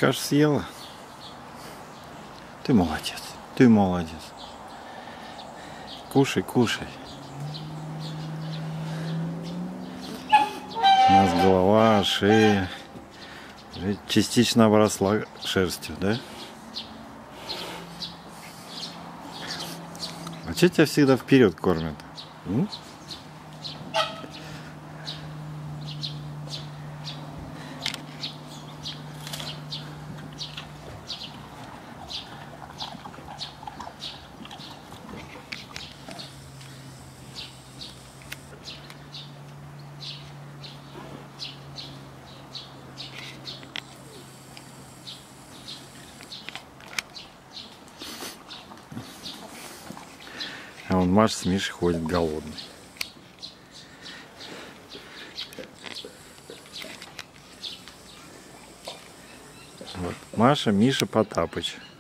кашу съела? Ты молодец. Ты молодец. Кушай, кушай. У нас голова, шея частично обросла шерстью, да? А что тебя всегда вперед кормят? А вон Маша с Мишей ходит голодный. Вот. Маша, Миша, Потапыч.